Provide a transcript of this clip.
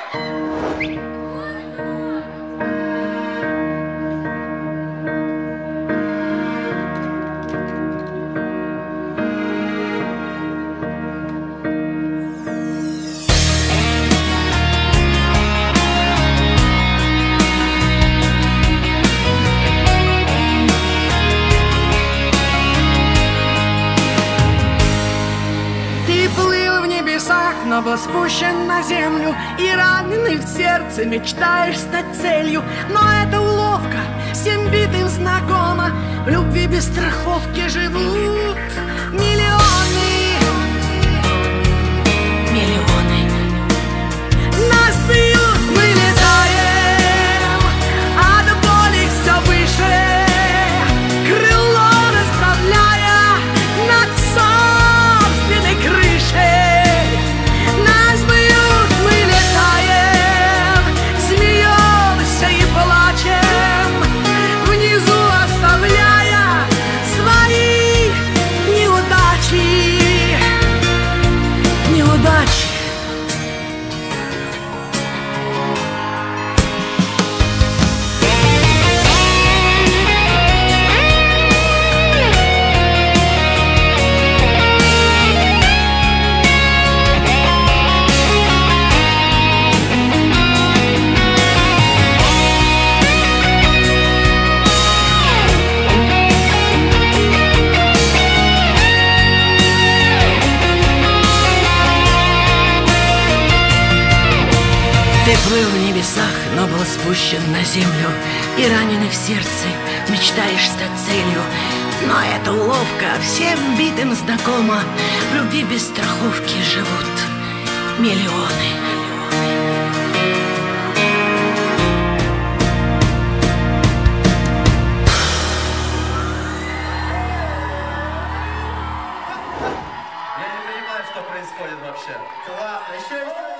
Но был спущен на землю, и раненый в сердце мечтаешь стать целью. Но это уловка, всем битым знакома. В любви без страховки живут миллионы. Миллионы. Нас бьют, мы летаем, от боли все выше, крыло расправляя над собственной крышей. Ты плыл в небесах, но был спущен на землю, и раненый в сердце мечтаешь стать целью. Но эта уловка всем битым знакома. В любви без страховки живут миллионы. Я не понимаю, что происходит вообще. Классно, еще